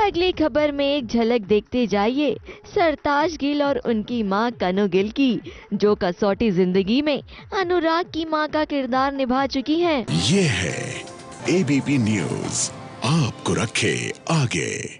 अगली खबर में एक झलक देखते जाइए सरताज गिल और उनकी मां कनु गिल की, जो कसौटी जिंदगी में अनुराग की मां का किरदार निभा चुकी हैं। ये है एबीपी न्यूज़, आपको रखे आगे।